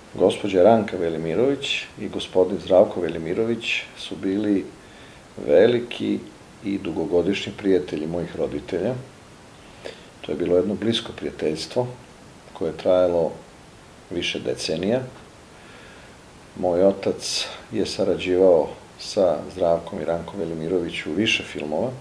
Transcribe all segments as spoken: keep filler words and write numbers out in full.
Gospođa Ranka Velimirović i gospodin Zdravko Velimirović su bili veliki i dugogodišnji prijatelji mojih roditelja. To je bilo jedno blisko prijateljstvo koje je trajalo više decenija. Moj otac je sarađivao sa Zdravkom i Rankom Velimirović u više filmova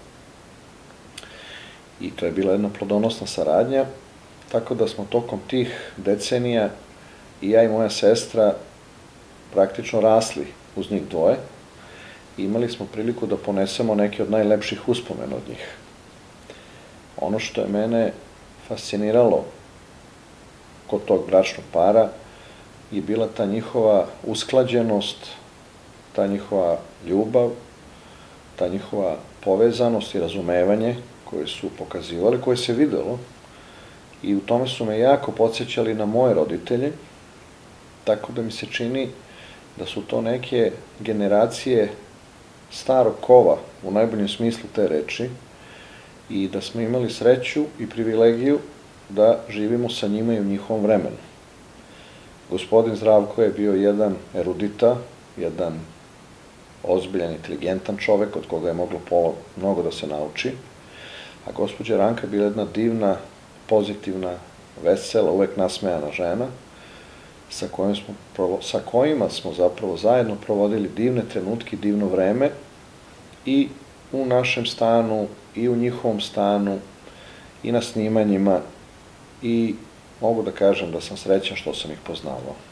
i to je bila jedna plodonosna saradnja, tako da smo tokom tih decenija i ja i moja sestra praktično rasli uz njih dvoje i imali smo priliku da ponesemo neke od najlepših uspomena od njih. Ono što je mene fasciniralo kod tog bračnog para je bila ta njihova usklađenost, ta njihova ljubav, ta njihova povezanost i razumevanje koje su pokazivali, koje se videlo i u tome su me jako podsjećali na moje roditelje, tako da mi se čini da su to neke generacije starog kova, u najboljem smislu te reči, i da smo imali sreću i privilegiju da živimo sa njima i u njihovom vremenu. Gospodin Zdravko je bio jedan erudita, jedan ozbiljan, inteligentan čovek od koga je moglo mnogo da se nauči, a gospođa Ranka je bila jedna divna, pozitivna, vesela, uvek nasmejana žena, sa kojima smo zapravo zajedno provodili divne trenutke, divno vreme i u našem stanu, i u njihovom stanu, i na snimanjima, i mogu da kažem da sam srećan što sam ih poznavao.